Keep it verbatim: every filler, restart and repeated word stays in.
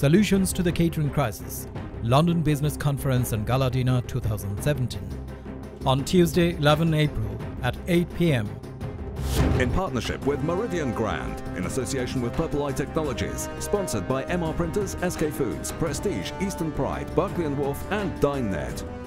Solutions to the Catering Crisis, London Business Conference and Gala Dinner twenty seventeen. On Tuesday, eleventh April at eight p m In partnership with Meridian Grand, in association with Purple Eye Technologies, sponsored by M R Printers, S K Foods, Prestige, Eastern Pride, Barclay and Wolff and DineNet.